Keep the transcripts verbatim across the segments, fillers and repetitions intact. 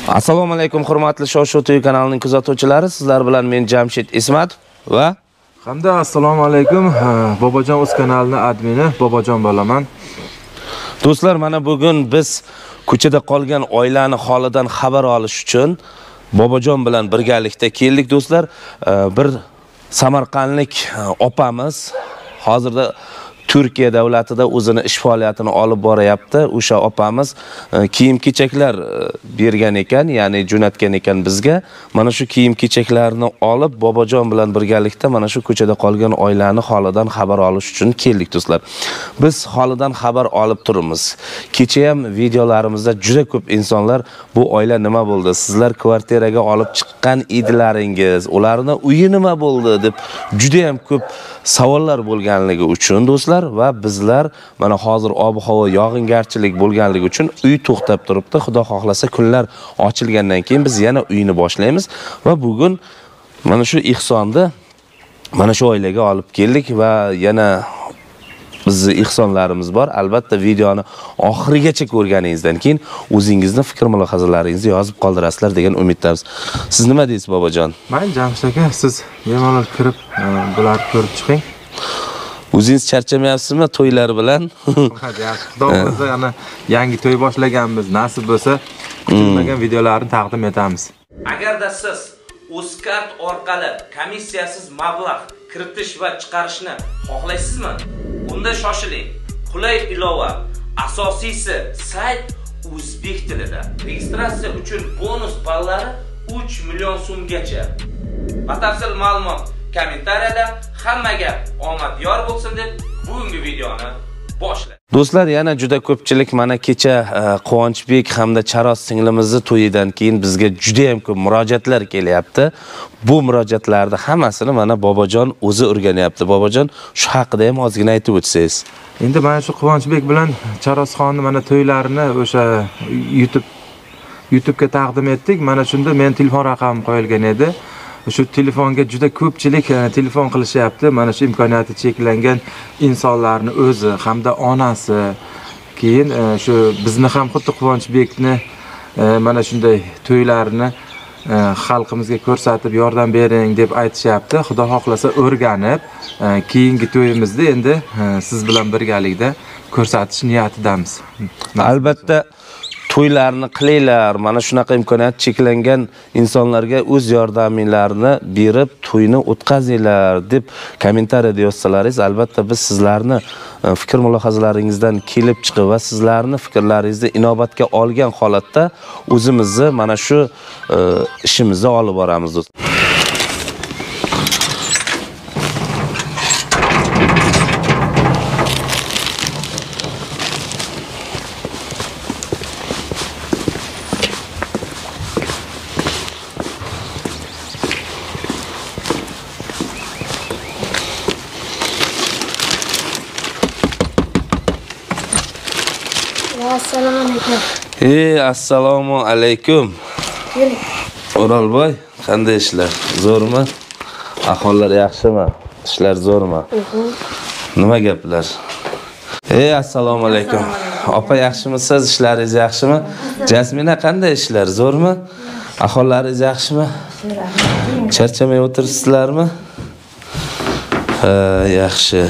Assalomu alaykum hurmatli Shoshu To'y kanalining kuzatuvchilari. Sizlar bilan men Jamshid Ismat va hamda assalomu alaykum. Bobojon o'z kanalining admini Bobojon bo'laman. Do'stlar, mana bugun biz ko'chada qolgan oilani holidan xabar olish uchun Bobojon bilan birgalikda keldik do'stlar. Bir Samarqandlik opamiz hozirda Turkiya davlatida o'zini ish faoliyatini olib boryapti. O'sha opamiz kiyim-kechaklar bergan ekan, ya'ni jo'natgan ekan bizga. Mana shu kiyim-kechaklarni olib Bobojon bilan birgalikda mana shu ko'chada qolgan oilani holidan xabar olish uchun keldik do'stlar. Biz holidan xabar olib turibmiz. Kecha ham videolarimizda juda ko'p insonlar bu oila nima bo'ldi? Sizlar kvartiraga olib chiqqan edilaringiz, ularning uyi nima bo'ldi deb juda ham ko'p savollar bo'lganligi uchun do'stlar va bizlar mana hozir ob-havo yog'ingarchilik bo'lganligi uchun uy to'xtab turibdi. Xudo xohlasa kunlar ochilgandan keyin biz yana uyni boshlaymiz va bugun mana shu ihsonni mana shu oilaga olib keldik va yana bizning ihsonlarimiz bor. Albatta videoni oxirigacha ko'rganingizdan keyin o'zingizning fikr mulohazalaringizni yozib qoldirasizlar degan umiddamiz. Siz nima deysiz Bobojon? Men Jamshid aka, siz bemalol kirib bularni ko'rib chiqing. O'zingiz charchamayapsizmi to'ylar bilan? Hadi yaxshi. Xudo xolasa yana yangi to'y boshlaganmiz. Nasib bo'lsa, kutilmagan videolarni taqdim etamiz. Agarda siz Uzkart orqali komissiyasiz mablag' kiritish va chiqarishni xohlaysizmi? Unda shoshiling. Qulay ilova, asosiysi sayt o'zbek tilida. Registratsiya uchun bonus ballari uch million so'mgacha. Batafsil ma'lumot kommentariyada. Hammaga omad yor bo'lsin deb bugungi videoni boshlaymiz. Do'stlar, yana juda ko'pchilik mana kecha Quvonchbek hamda Charos singlimizning to'yidan keyin bizga juda ham ko'p murojaatlar kelyapti. Bu murojaatlarni hammasini mana Bobojon o'zi o'rganyapti. Bobojon, shu haqida ham ozgina aytib o'tsangiz. Endi mana shu Quvonchbek bilan Charosxonning mana to'ylarini o'sha YouTube YouTube'ga taqdim etdik. Mana shunda men telefon raqamim qo'yilgan edi. Shu telefonga juda ko'pchilik telefon qilishyapti. Mana shu imkoniyati cheklangan insonlarning o'zi hamda onasi, keyin shu bizni ham xuddi Quvonchbekni mana shunday to'ylarini xalqimizga ko'rsatib yordam bering deb aytishyapti. Xudo xohlasa o'rganib, keyingi to'yimizni endi siz bilan birgalikda ko'rsatish niyatidamiz. Albatta to'ylarni qilinglar, mana shunaqa imkoniyat cheklangan insonlarga o'z yordaminglarni berib to'yni o'tkazinglar deb kommentariyada yozsalaringiz, albatta biz sizlarni fikr mulohazalaringizdan kelib chiqib va sizlarni fikrlaringizni inobatga olgan holatda o'zimizni mana shu ishimizni olib boramiz do'stlar. Assalomu alaykum. Ey, assalomu alaykum. O'rolboy, qanday ishlar? Zo'rmi? Ahvollar yaxshimi? Ishlar zo'rmi? Nima gaplar? Ey, assalomu alaykum. Opa, yaxshimisiz? Ishlaringiz yaxshimi? Jasmina, qanday ishlar? Zo'rmi? Ahvollaringiz yaxshimi? Charchamay o'tiribsizlarmi? Ha, yaxshi.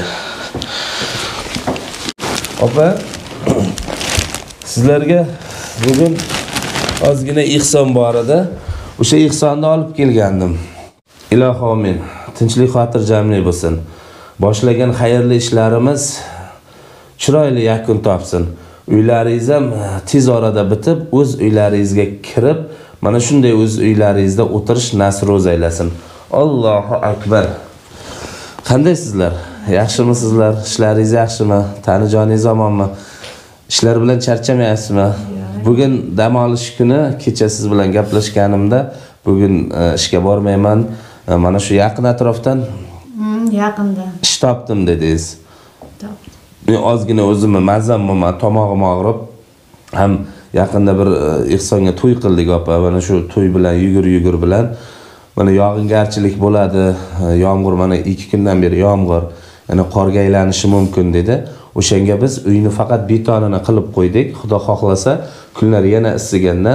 Opa, sizlarga bugun ozgina ihson bor edi. O'sha ihsonni olib kelgandim. Ilohi omin. Tinchlik, xotirjamlik bo'lsin. Boshlagan xayrli ishlarimiz chiroyli yakun topsin. Uylaringiz ham tez orada bitib, o'z uylaringizga kirib, mana shunday o'z uylaringizda o'tirish nasib aylasin. Allohu akbar. Qandaysizlar? Yaxshimisizlar? Ishlaringiz yaxshimi? Tanijoningiz omonmi? İşler bilan charchamayapsizmi? Bugun dam olish kuni kecha siz bilan gaplashganimda bugun ishga bormayman. Mana shu yaqin atrofdan yaqinda ish topdim dedingiz. Men ozgina o'zimni mazam bo'lmadi, tomog'im og'rib, ham yaqinda bir ihsonga to'y qildik opa. Mana shu to'y bilan yugur-yugur bilan mana yog'ingarchilik bo'ladi. Yomg'ir mana ikki kundan beri yomg'ir. Yana qorga aylanishi mumkin dedi. O'shanga biz uyni faqat betonini qilib qo'ydik. Xudo xohlasa kunlar yana isigandan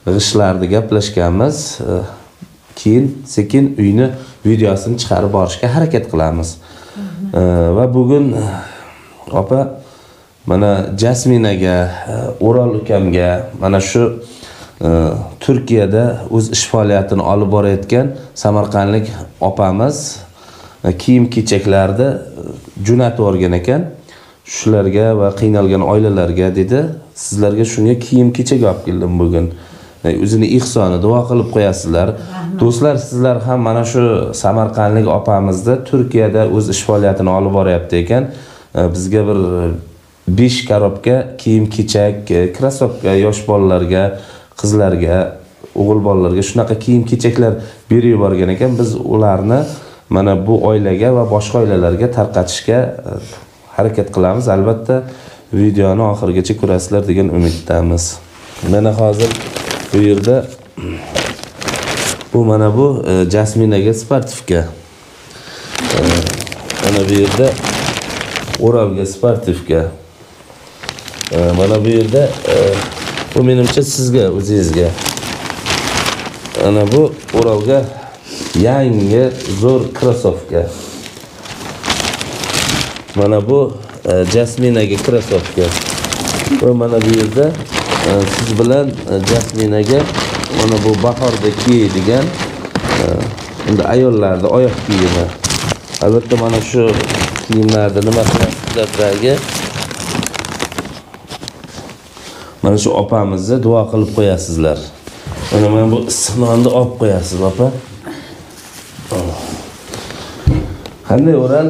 g'ishlarni gaplashganmiz. Keyin sekin uyni videosini chiqarib borishga harakat qilamiz. Va bugun opa mana Jasminaga, O'rol ukamga, mana shu Turkiyada o'z ish faoliyatini olib borayotgan Samarqandlik opamiz kiyim-kechaklarni jo'natib o'rgan ekan. Shularga va qiynalgan oilalarga dedi, sizlarga shunga kiyim-kechak olib keldim bugun. O'zini ihsoni duo qilib qo'yasizlar. Do'stlar, sizlar ham mana shu Samarqandlik opamizni Turkiyada o'z ish faoliyatini olib boryapti ekan. Bizga bir besh korobka kiyim-kechak, krasovka yosh bolalarga, qizlarga, o'g'il bolalarga shunaqa kiyim-kechaklar berib yuborgan ekan. Biz ularni mana bu oilaga va boshqa oilalarga tarqatishga harakat qilamiz. Albatta videoni oxirigacha ko'rasizlar degan umiddamiz. Mana hozir bu yerda bu mana bu Jasminaga sportivka. Mana bu yerda O'rolga sportivka. Mana bu yerda bu menimcha sizga, o'zingizga. Ana bu O'rolga yangi zo'r krasovka. Mana bu Jasminaga krasovka. Va mana bu yerda siz bilan Jasminaga mana bu bahorda kiyadigan unda ayollarda oyoq kiyimi. Albatta mana shu kiyimlarda nima qilasizlardagi mana shu opamizni duo qilib qo'yasizlar. Mana men bu issiqnonni olib qo'yasiz, opa. Qanday O'ral?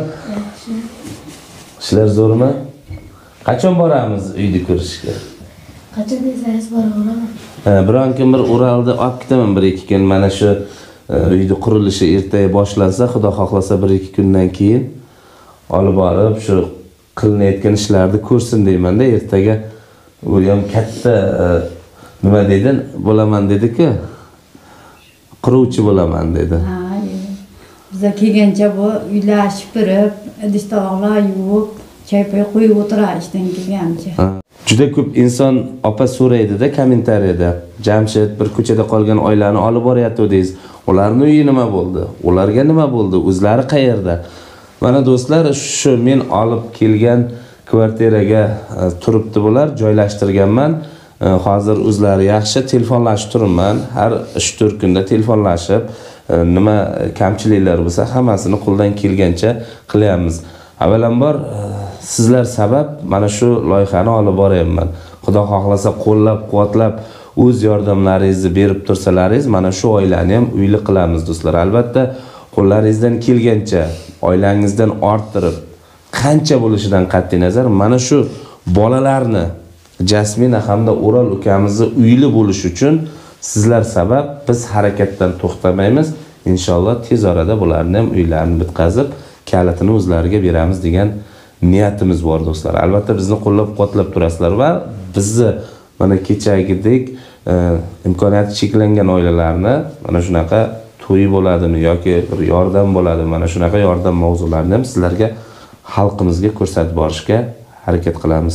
Ishlar zo'rmi? Qachon boramiz uyni ko'rishga? Qachon desangiz boraman. Ha, biron kim bir O'ralni olib ketaman bir ikki kun. Mana shu uyni qurilishi ertaga boshlansa, Xudo xohlasa bir ikki kundan keyin olib borib shu qilinayotgan ishlarni ko'rsin deyman-da. Ertaga u ham katta nima dedin? Bo'laman dedi-ku. Quruvchi bo'laman dedi. Ha, biza kelgancha bu uylar supurib, idish-tovoqlar yuvib, choy-poy qo'yib o'tirishdan kelgancha. Juda ko'p inson opa so'raydi-da kommentariyada. Jamshid bir ko'chada qolgan oilani olib boryapti-deysiz. Ularning uyi nima bo'ldi? Ularga nima bo'ldi? O'zlari qayerda? Mana do'stlar, shu men olib kelgan kvartiraga turibdi bular, joylashtirganman. Hozir o'zlari yaxshi telefonlashib turibman. Har uch to'rt kunda telefonlashib, nima kamchiliklar bo'lsa, hammasini qo'ldan kelgancha qilyapmiz. Avvalambor sizlar sabab mana shu loyihani olib boryapman. Xudo xohlasa qo'llab-quvvatlab o'z yordamlaringizni berib tursalaringiz, mana shu oilani ham uyli qilamiz do'stlar. Albatta qo'llaringizdan kelgancha, oilangizdan orttirib, qancha bo'lishidan qat'iy nazar mana shu bolalarni Jasmina hamda O'rol ukamizni uyli bo'lish uchun sizlar sabab biz harakatdan to'xtamaymiz. Inshaalloh tez orada bularni ham uylarini bitkazib, kalitini o'zlariga beramiz degan niyatimiz bor do'stlar. Albatta bizni qo'llab-quvvatlab turasizlar va bizni mana kechagidek imkoniyati cheklangan oilalarni mana shunaqa to'y bo'ladimi yoki bir yordam bo'ladimi, mana shunaqa yordam mavzularini ham sizlarga, xalqimizga ko'rsatib borishga harakat qilamiz.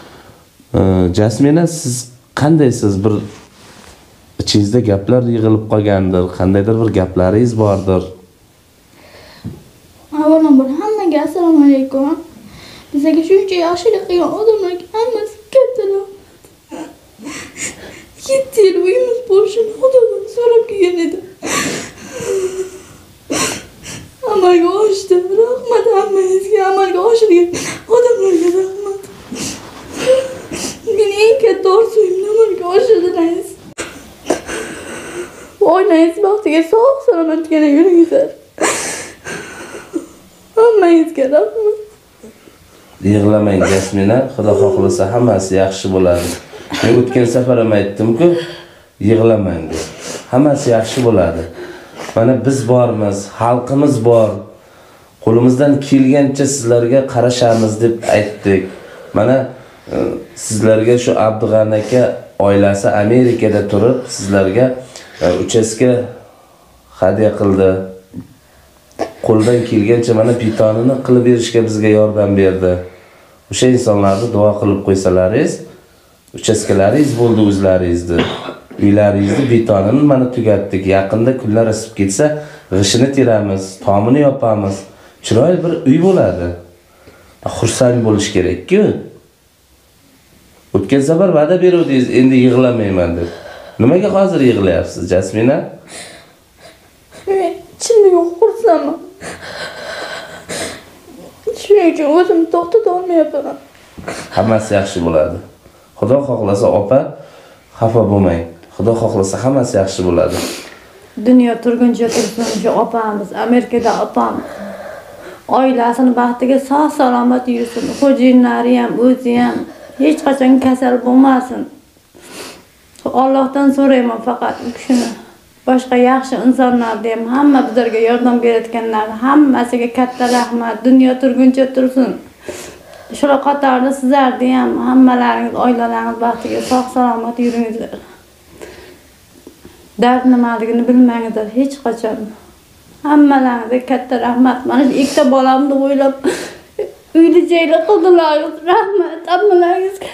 Jasmina, siz qandaysiz? Bir ichingizda gaplar yig'ilib qolgandir, qandaydir bir gaplaringiz bordir. Avvalambor hammaga assalomu alaykum. Bizga shuncha yaxshilik qilgan odamlarga hammasi katta rahmat. yetti yil uyimiz bo'lishini Xudodan so'rab kelgan edim. Amalga oshdi. Rahmat hammangizga, amalga oshirgan odamlarga rahmat. Meni eng katta orzuyimni amalga oshirdingiz. Oilangiz baxtiga sog' salomat yana yuringizlar. Hammangizga rahmat. Yig'lamang Jasmina, Xudo xohlasa hammasi yaxshi bo'ladi. Men o'tgan safar ham aytdim-ku, yig'lamang. Hammasi yaxshi bo'ladi. Mana biz bormiz, xalqimiz bor. Qo'limizdan kelgancha sizlarga qarashamiz deb aytdik. Mana sizlarga shu Abdug'ani aka oilasi Amerikada turib, sizlarga uchastka hadya qildi. Qo'ldan kelgancha mana pitonini qilib berishga bizga yordam berdi. O'sha insonlarni duo qilib qo'ysalaringiz, uchastkalaringiz bo'ldi o'zlaringizni. Uylaringizni betonini mana tugatdik. Yaqinda kunlar isib ketsa, g'ishini teramiz, tomini yopamiz. Chiroyli bir uy bo'ladi. Xursand bo'lish kerak-ku. O'tgan safar va'da beruvdingiz, endi yig'lamayman deb. Nimaga hozir yig'layapsiz, Jasmina? Men ichimda xursandman. Shuning uchun o'zimni to'xtata olmayapman. Hammasi yaxshi bo'ladi. Xudo xohlasa opa, xafa bo'lmang. Xudo xohlasa hammasi yaxshi bo'ladi. Dunyo turguncha tursin shu opamiz, Amerikada opam. Oilasini baxtiga sog' salomat yursin. Xo'jayinlari ham, o'zi ham hech qachon kasal bo'lmasin. Allohdan so'rayman faqat shuni. Boshqa yaxshi insonlarga ham, hamma bizlarga yordam berayotganlar hammasiga katta rahmat. Dunyo turguncha tursin. Shular qatorida sizlarga ham hammalaringiz, oilalaringiz baxtiga sog' salomat yuringizlar. Dard nimaligini bilmangizlar hech qachon. Hammalaringizga katta rahmat. Mana shu ikkita bolamni o'ylab uyli joylar qildilar. Rahmat hammalaringizga.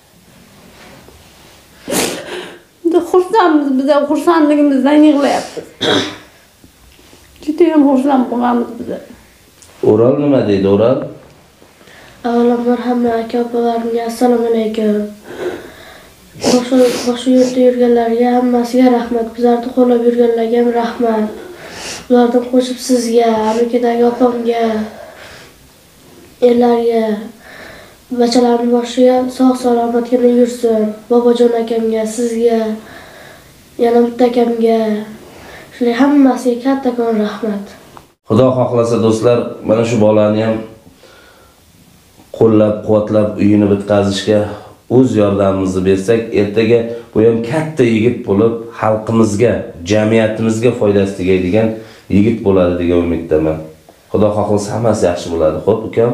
Xursandmiz, biz xursandligimizdan yig'layapmiz. Juda ham xursand bo'lamiz biz. O'ral nima deydi, O'ral? Avvalambor hamma aka-opalarimga assalomu alaykum. Boshqa boshqa yurtda yurganlarga hammasiga rahmat. Bizlarni qo'llab yurganlarga ham rahmat. Ulardan qo'shib sizga, Amerikadagi opamga, erlarga, bachalarning boshiga sog' salomatgina yursin. Bobojon akamga, sizga, yana bitta akamga, shular hammasiga kattakon rahmat. Xudo xohlasa do'stlar, mana shu bolani ham qo'llab, quvvatlab uyini bitkazishga o'z yordamimizni bersak, ertaga bu ham katta yigit bo'lib, xalqimizga, jamiyatimizga foydasi tegadigan yigit bo'ladi degan umiddaman. Xudo xohlasa hammasi yaxshi bo'ladi. Xo'p, ukam.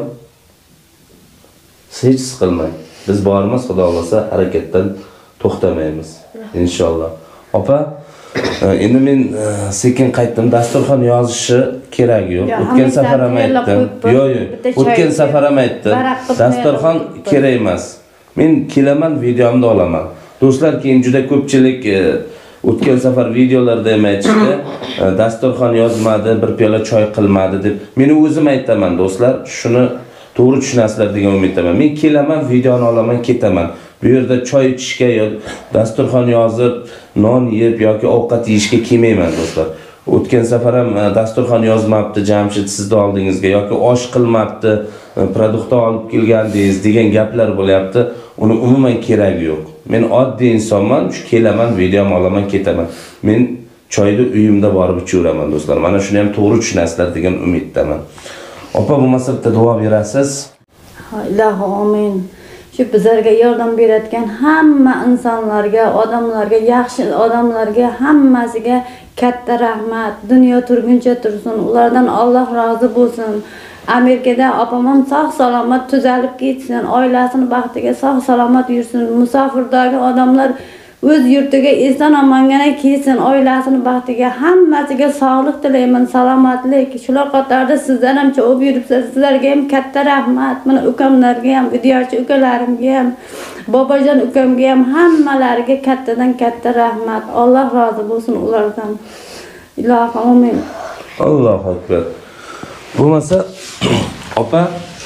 Siz hech siqilmang. Biz borimiz, Xudo xolasa harakatdan to'xtamaymiz. Inshaalloh. Opa, endi men sekin qaytdim. Dasturxon yozishi kerak yo'q. O'tgan safar ham aytdim. Yo'q, yo'q. O'tgan safar ham aytdim. Dasturxon kerak emas. Men kelaman, videomni olaman. Do'stlar, keyin juda ko'pchilik o'tgan safar videolarda ham aytishdi, dasturxon yozmadi, bir piyola choy qilmadi deb. Meni o'zim aytaman, do'stlar, shuni to'g'ri tushunasizlar degan umiddaman. Men kelaman, videoni olaman, ketaman. Bu yerda choy ichishga yoki dasturxon yozib, non yeb yoki ovqat yeyishga kelmayman, do'stlar. O'tgan safar ham dasturxon yozmabdi Jamshid sizning oldingizga yoki osh qilmabdi, produktni olib kelgandingiz degan gaplar bo'lyapti. Uni umuman keragi yo'q. Men oddiy insonman, shu kelaman, videomni olaman, ketaman. Men choyni uyimda borib ichiraman, do'stlar. Mana shuni ham to'g'ri tushunasizlar degan umiddaman. Opa, bo'lmasa bitta duo berasiz. Ilohi amin. Shu bizlarga yordam berayotgan hamma insonlarga, odamlarga, yaxshi odamlarga hammasiga katta rahmat. Dunyo turguncha tursin. Ulardan Alloh rozi bo'lsin. Amerikada opamam sog' salomat tuzalib ketsin. Oilasini baxtiga sog' salomat yursin. Musofirdagi odamlar o'z yurtiga eson omongina kelsin. Oilasini baxtiga hammasiga sog'lik tilayman, salomatlik. Shular qatorida sizlar ham chop yuribsiz. Sizlarga ham katta rahmat. Mana ukamlarga ham, videochi ukalarimga ham, bobojon ukamga ham hammalariga kattadan katta rahmat. Alloh rozi bo'lsin ulardan. Ilohi amin. Allohu akbar. Bo'lmasa, opa,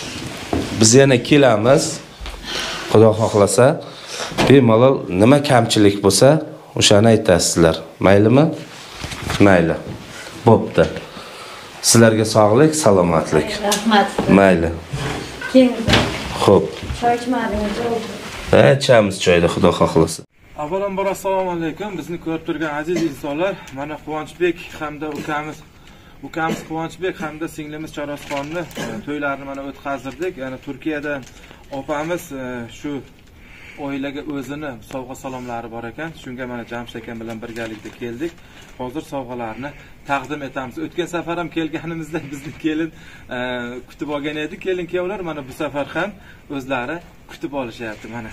biz yana kelamiz. Xudo xohlasa, bemalol nima kamchilik bo'lsa, o'shani aytasizlar. Maylimi? Mayli. Bo'pti. Sizlarga sog'lik, salomatlik. Rahmat. Mayli. Keling. Xo'p. Choy ichmadingiz? Ha, ichamiz choyni, Xudo xohlasa. Avvalambor assalomu alaykum. Bizni ko'rib turgan aziz insonlar, mana Quvonchbek hamda ukamiz Ukamiz Quvonchbek hamda singlimiz Charosxonni to'ylarini mana o'tkazdirdik. Ya'ni Turkiyadan opamiz shu oilaga o'zini sovg'a salomlari bor ekan. Shunga mana Jamshid akam bilan birgalikda keldik. Hozir sovg'alarni taqdim etamiz. O'tgan safar ham kelganimizda bizni kelin kutib olgan edi. Kelin kuyovlar mana bu safar ham o'zlari kutib olishyapti mana.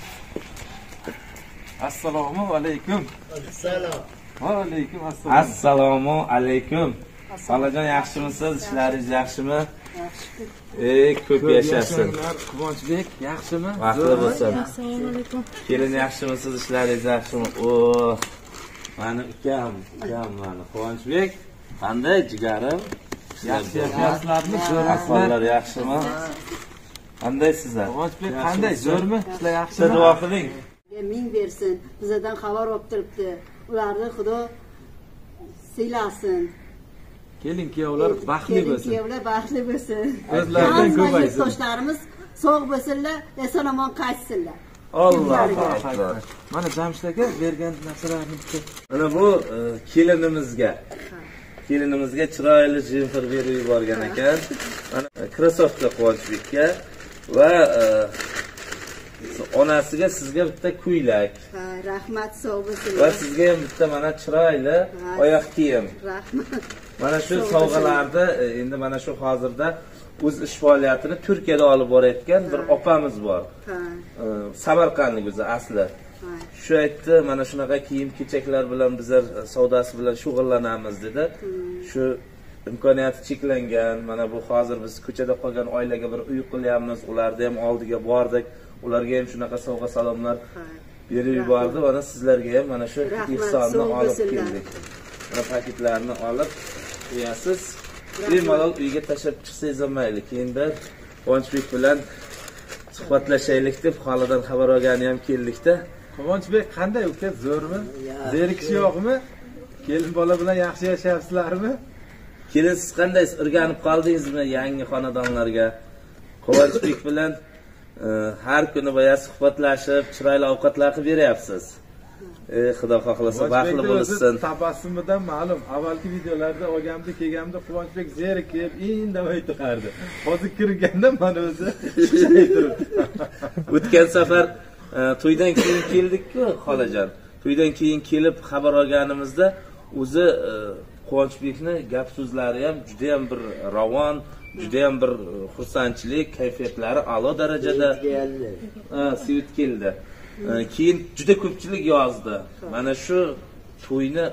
Assalomu alaykum. Assalom. Va alaykum assalom. Assalomu alaykum. Xolajon yaxshimisiz? Ishlaringiz yaxshimi? Ey, ko'p yashasın. Quvonchbek, yaxshimi? Vaqtli bo'lsin. Assalomu alaykum. Kelin yaxshimisiz, ishlaringiz yaxshimi? O, mani ukam, ukam mani Quvonchbek. Qanday jigarim? Yaxshi yashasizlarmi? Ahvollar yaxshimi? Qanday sizlar? Quvonchbek qanday? Zo'rmi? Ishlar yaxshimi? Siz duo qiling. Ming bersin. Bizdan xabar olib turibdi. Ularni Xudo siylasin. Kelin kuyovlar baxtli bo'lsin. Kuyovlar baxtli bo'lsin. O'zlaridan ko'paysin. Yurtdoshlarimiz sog' bo'lsinlar, eson omon qaytsinlar. Allohu akbar. Mana Jamshid aka bergan narsalarni bitta. Mana bu e, kelinimizga. Kelinimizga chiroyli jemper berib yuborgan ekan. Mana krossovka Quvonchbekka va e, onasiga sizga bitta ko'ylak. Ha, rahmat, sog' bo'lsinlar. Va sizga ham bitta mana chiroyli oyoq kiyim. Rahmat. Mana shu sovg'alarni endi mana shu hozirda o'z ish faoliyatini Turkiyada olib borayotgan bir opamiz bor. Ha. Samarqandlik o'zi asli. Shu aytdi, mana shunaqa kiyim-kechaklar bilan bizlar savdosi bilan shug'ullanamiz dedi. Shu imkoniyati cheklangan, mana bu hozir biz ko'chada qolgan oilaga bir uy qilyapmiz, ularni ham oldiga bordik. Ularga ham shunaqa sovg'a salomlar berib yubordi. Mana sizlarga ham mana shu ihsonni olib keldik. Mana paketlarni olib qo'yasiz. Bemalol uyga tashlab chiqsangiz ham mayli. Keyinda Quvonchbek bilan suhbatlashaylik deb holidan xabar olgani ham keldikda. Quvonchbek qanday uka? Zo'rmi? Zerikish yo'qmi? Kelin bola bilan yaxshi yashayapsizlarmi? Kelin siz qandaysiz? O'rganib qoldingizmi yangi xonadonlarga? Quvonchbek bilan e, har kuni boya suhbatlashib, chiroyli ovqatlar qilib beryapsiz. Ey, Xudo xohlasa baxtli bo'lsin. Tabassumidan ma'lum. Avvalgi videolarda olganimda, kelganimda Quvonchbek zerikib, indamay turardi. Hozir kirganda mana o'zi shunday turibdi. O'tgan safar e, to'ydan keyin keldik-ku, xolajon. To'ydan keyin kelib xabar olganimizda o'zi e, Quvonchbekni gap so'zlari ham juda ham bir ravon, juda ham bir xursandchilik, kayfiyatlari a'lo darajada. Ha, sevib keldi. Keyin juda ko'pchilik yozdi. Mana shu to'yni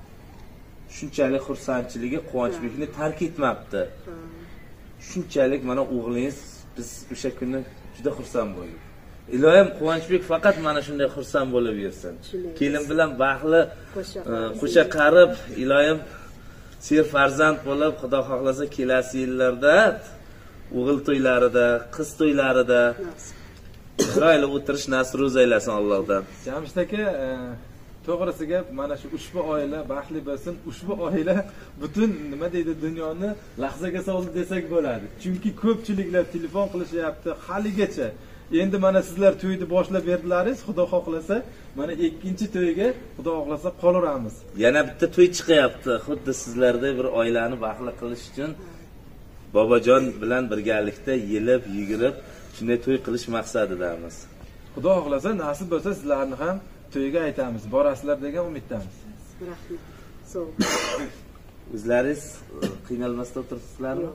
shunchalik xursandchiligi Quvonchbekni tark etmabdi. Shunchalik mana o'g'lingiz biz o'sha kuni juda xursand bo'ldik. Ilohim Quvonchbek faqat mana shunday xursand bo'lib yursin. Kelin bilan baxtli qo'sha qarib, ilohim ser farzand bo'lib, Xudo xohlasa kelasi yillarda o'g'il to'ylarida, qiz to'ylarida chiroyli o'tirish nasib aylasin Allohdan. Jamshid aka, to'g'risi gap, mana shu ushbu oila baxtli bo'lsin. Ushbu oila butun nima deydi, dunyoni lahzaga soldi desak bo'ladi. Chunki ko'pchiliklar telefon qilishyapti haligacha. Endi mana sizlar to'yni boshlab berdilaringiz, Xudo xohlasa, mana ikkinchi to'yga Xudo xohlasa qolaveramiz. Yana bitta to'y chiqyapti. Xuddi sizlarda bir oilani baxtli qilish uchun bobojon bilan birgalikda yelib, yugurib shunday to'y qilish maqsadidamiz. Xudo xohlasa nasib bo'lsa sizlarni ham to'yga aytamiz, borasizlar degan umiddamiz. Rahmat. Sog'. O'zlaringiz qiynalmasdan turibsizlarmi?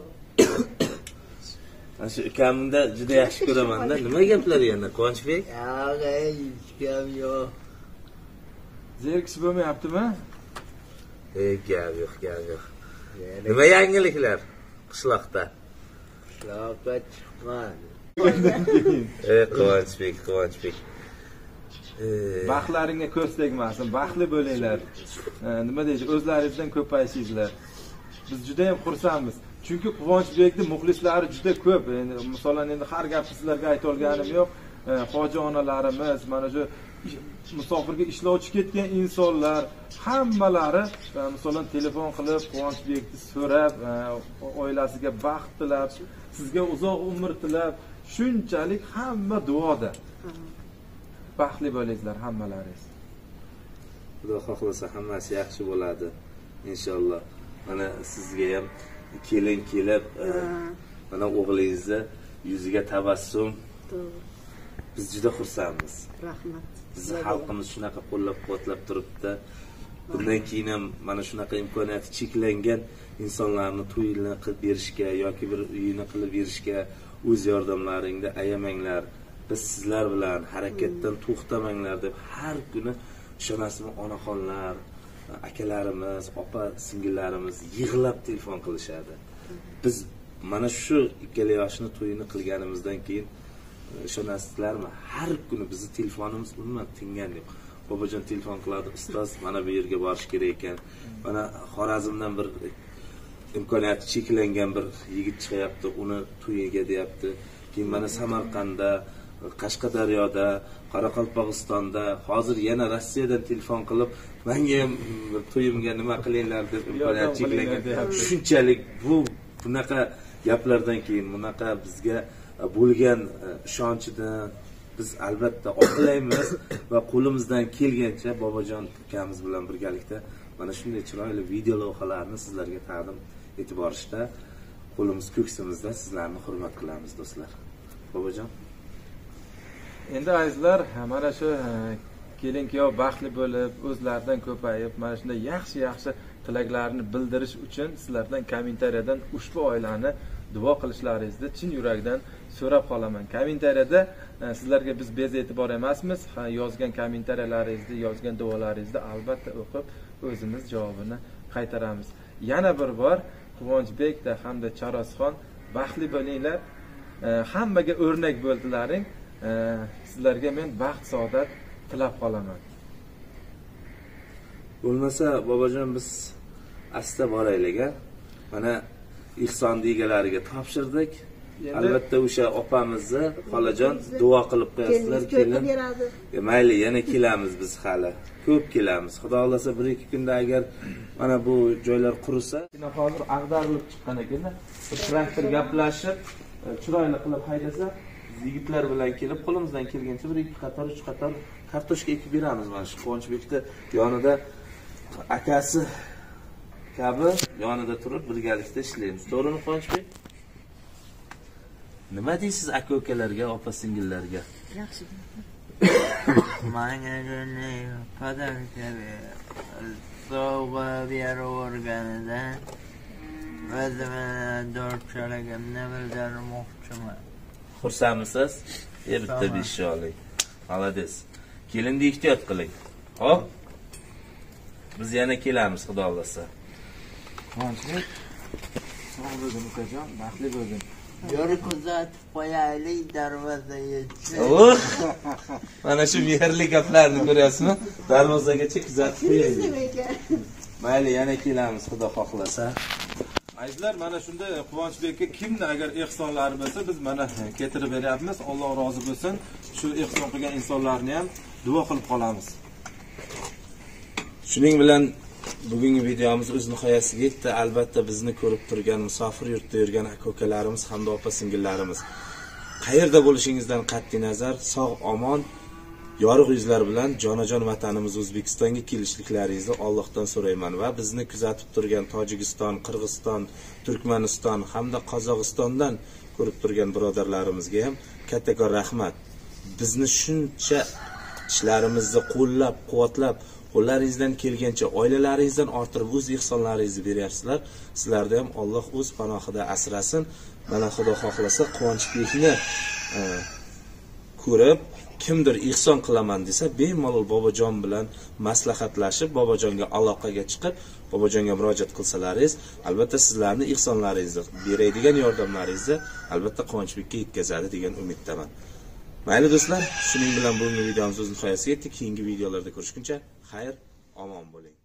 Ana shu ukamda juda yaxshi ko'raman-da. Nima gaplar yana Quvonchbek? Yo'q, yo'q. Zerikish bo'lmayaptimi? Ey, gap yo'q, gap yo'q. Nima yangiliklar qishloqda? Qishloqqa chiqman. Ey, Quvonchbek, Quvonchbek. Baxtlaringga ko'z tegmasin, baxtli bo'linglar. Nima deysiz, o'zlaringizdan ko'payishingizlar. Biz juda ham xursandmiz. Chunki Quvonchbekning muxlislari juda ko'p. Endi masalan endi har gapni sizlarga ayta olganim yo'q. Hoji onalarimiz, mana shu musofirga ishlovchi ketgan insonlar hammalari masalan telefon qilib Quvonchbekni so'rab, oilasiga baxt tilab, sizga uzoq umr tilab, shunchalik hamma duoda. Baxtli bo'linglar hammalaringiz. Xudo xohlasa hammasi yaxshi bo'ladi inshaalloh. Mana sizga ham kelin kelib, mana o'g'lingizni yuziga tabassum. Biz juda xursandmiz. Rahmat. Bizni xalqimiz shunaqa qo'llab-quvvatlab turibdi. Bundan keyin ham mana shunaqa imkoniyati cheklangan insonlarni to'yini qilib berishga yoki bir uyini qilib berishga o'z yordamlaringni ayamanglar. Biz sizlar bilan harakatdan to'xtamanglar deb har kuni ishonasizmi onaxonlar, akalarimiz, opa singillarimiz yig'lab telefon qilishadi. Biz mana shu ikkala yoshni to'yini qilganimizdan keyin ishonasizlarmi, har kuni bizni telefonimiz umuman tingan yo'q. Bobojon telefon qiladi, ustoz mana bu yerga borish kerak ekan. Mana Xorazmdan bir imkoniyati cheklangan bir yigit chiqyapti, uni to'yiga deyapti. Keyin mana Samarqandda, Qashqadaryoda, Qoraqalpog'istonda, hozir yana Rossiyadan telefon qilib, menga ham to'yimga nima qilinglar deb imkoniyat cheklangan. Shunchalik bu bunaqa gaplardan keyin bunaqa bizga bo'lgan ishonchidan biz albatta oqlaymiz va qo'limizdan kelgancha Bobojon ukamiz bilan birgalikda mana shunday chiroyli video lavhalarni sizlarga taqdim etib borishda qo'limiz ko'ksimizda sizlarni hurmat qilamiz do'stlar. Bobojon. Endi azizlar, mana shu kelin-kuyov baxtli bo'lib, o'zlaridan ko'payib, mana shunday yaxshi-yaxshi tilaklarni bildirish uchun sizlardan kommentariyadan ushbu oilani duo qilishlaringizni chin yurakdan so'rab qolaman. Kommentariyada sizlarga biz bez e'tibor emasmiz. Yozgan kommentariyalaringizni, yozgan duolaringizni albatta o'qib, o'zimiz javobini qaytaramiz. Yana bir bor Quvonchbekda hamda Charosxon baxtli bo'linglar. Hammaga o'rnak bo'ldilaring. Sizlarga men baxt, saodat tilab qolaman. Bo'lmasa Bobojon biz asta boraylik-a. Mana Ihson egalariga topshirdik. Albatta o'sha opamizni, xolajon duo qilib qo'yasizlar, kelin. Mayli, yana kelamiz biz hali. Ko'p kelamiz. Xudo xolasa bir ikki kunda agar mana bu joylar qurisa, hozir ag'darilib chiqqan ekan, traktor gaplashib, chiroyli qilib haydasa, yigitlar bilan kelib qo'limizdan kelgancha bir ikki qator, uch qator kartoshka ekib beramiz. Mana shu Quvonchbekda yonida akasi kabi yonida turib birgalikda ishlaymiz. To'g'rimi Quvonchbek? Nima deysiz aka-ukalarga, opa-singillarga? Yaxshi. Menga ne qadar kabi sovg'a beraverganida o'zimni dorchaligimni bildirmoqchiman. Xursandmisiz? E bitta besholik. Malades. Kelinni ehtiyot qiling. Xo'p? Biz yana kelamiz, xudo xolasa. Quvonchbek, sog' bo'ling ukajon, baxtli bo'ling. Yori kuzatib qo'yaylik darvozaga. Oh! Mana shu mehrli gaplarni ko'ryapsizmi? Darvozagacha kuzatib qo'yaylik. Mayli, yana kelamiz, xudo xohlasa. Azizlar, mana shunda Quvonchbekka kimni agar ehsonlari bo'lsa, biz mana keltirib beryapmiz. Alloh rozi bo'lsin. Shu ehson qilgan insonlarni ham duo qilib qolamiz. Shuning bilan bugungi videomiz o'z nihoyasiga yetdi. Albatta bizni ko'rib turgan musofir yurtda yurgan aka-ukalarimiz hamda opa-singillarimiz, qayerda bo'lishingizdan qat'i nazar sog' omon, yorug' yuzlar bilan jonajon vatanimiz O'zbekistonga kelishliklaringizni Allohdan so'rayman va bizni kuzatib turgan Tojikiston, Qirg'iziston, Turkmaniston hamda Qozog'istondan ko'rib turgan birodarlarimizga ham kattakon rahmat. Bizni shuncha ishlarimizni qo'llab, quvvatlab, qo'llaringizdan kelgancha oilalaringizdan orttirib o'z ehsonlaringizni beryapsizlar. Sizlarni ham Alloh o'z panohida asrasin. Mana Xudo xohlasa Quvonchbekni ko'rib kimdir ehson qilaman desa, bemalol Bobojon bilan maslahatlashib, Bobojonga aloqaga chiqib, Bobojonga murojaat qilsalaringiz, albatta sizlarni ehsonlaringizni, beradigan yordamlaringizni albatta Quvonchbekka yetkazadi degan umiddaman. Mayli do'stlar, shuning bilan bugungi videomiz o'z nihoyasiga yetdi. Keyingi videolarda ko'rishguncha xayr, omon bo'ling.